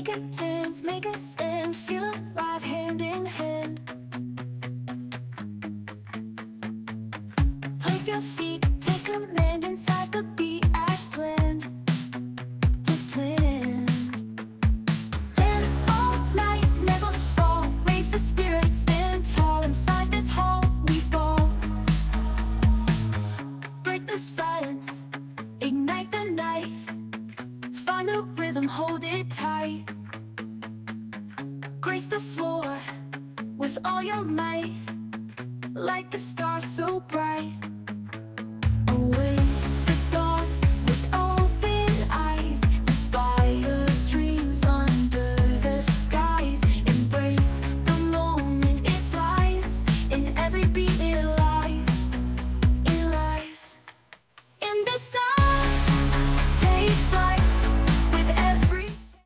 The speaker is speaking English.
Make a dance, make a stand, feel alive hand in hand. Place your feet, take command inside the beat as planned. As planned. Dance all night, never fall. Raise the spirit, stand tall. Inside this hall, we ball. Break the silence, ignite the night. Find the rhythm, hold it tight. Grace the floor with all your might. Like the stars so bright.